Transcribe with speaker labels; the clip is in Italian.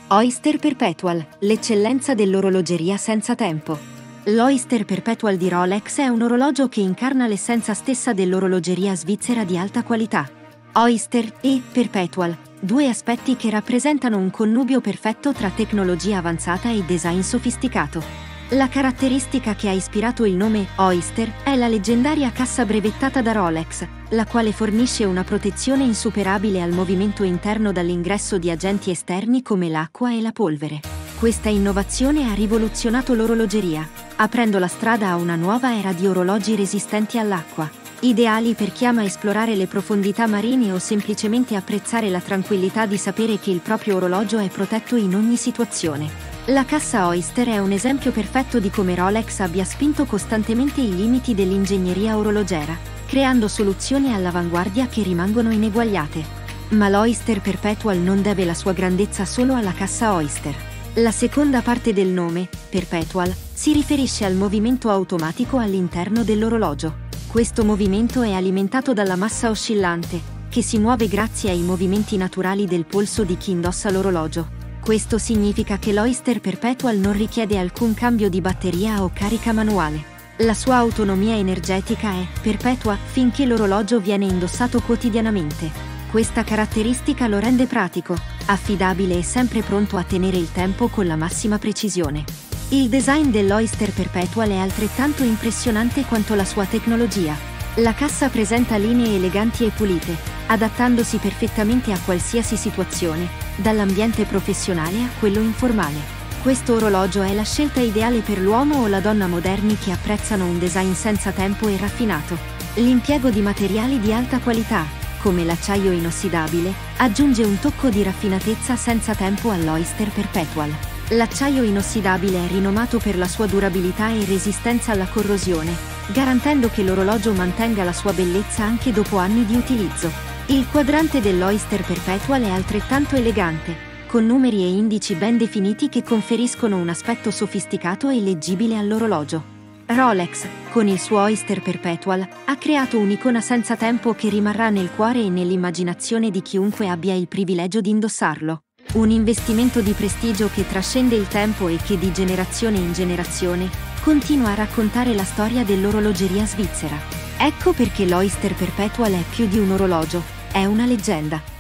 Speaker 1: Oyster Perpetual, l'eccellenza dell'orologeria senza tempo. L'Oyster Perpetual di Rolex è un orologio che incarna l'essenza stessa dell'orologeria svizzera di alta qualità. Oyster e Perpetual, due aspetti che rappresentano un connubio perfetto tra tecnologia avanzata e design sofisticato. La caratteristica che ha ispirato il nome Oyster è la leggendaria cassa brevettata da Rolex, la quale fornisce una protezione insuperabile al movimento interno dall'ingresso di agenti esterni come l'acqua e la polvere. Questa innovazione ha rivoluzionato l'orologeria, aprendo la strada a una nuova era di orologi resistenti all'acqua, ideali per chi ama esplorare le profondità marine o semplicemente apprezzare la tranquillità di sapere che il proprio orologio è protetto in ogni situazione. La cassa Oyster è un esempio perfetto di come Rolex abbia spinto costantemente i limiti dell'ingegneria orologera, creando soluzioni all'avanguardia che rimangono ineguagliate. Ma l'Oyster Perpetual non deve la sua grandezza solo alla cassa Oyster. La seconda parte del nome, Perpetual, si riferisce al movimento automatico all'interno dell'orologio. Questo movimento è alimentato dalla massa oscillante, che si muove grazie ai movimenti naturali del polso di chi indossa l'orologio. Questo significa che l'Oyster Perpetual non richiede alcun cambio di batteria o carica manuale. La sua autonomia energetica è perpetua finché l'orologio viene indossato quotidianamente. Questa caratteristica lo rende pratico, affidabile e sempre pronto a tenere il tempo con la massima precisione. Il design dell'Oyster Perpetual è altrettanto impressionante quanto la sua tecnologia. La cassa presenta linee eleganti e pulite, adattandosi perfettamente a qualsiasi situazione, dall'ambiente professionale a quello informale. Questo orologio è la scelta ideale per l'uomo o la donna moderni che apprezzano un design senza tempo e raffinato. L'impiego di materiali di alta qualità, come l'acciaio inossidabile, aggiunge un tocco di raffinatezza senza tempo all'Oyster Perpetual. L'acciaio inossidabile è rinomato per la sua durabilità e resistenza alla corrosione, garantendo che l'orologio mantenga la sua bellezza anche dopo anni di utilizzo. Il quadrante dell'Oyster Perpetual è altrettanto elegante, con numeri e indici ben definiti che conferiscono un aspetto sofisticato e leggibile all'orologio. Rolex, con il suo Oyster Perpetual, ha creato un'icona senza tempo che rimarrà nel cuore e nell'immaginazione di chiunque abbia il privilegio di indossarlo. Un investimento di prestigio che trascende il tempo e che di generazione in generazione continua a raccontare la storia dell'orologeria svizzera. Ecco perché l'Oyster Perpetual è più di un orologio, è una leggenda.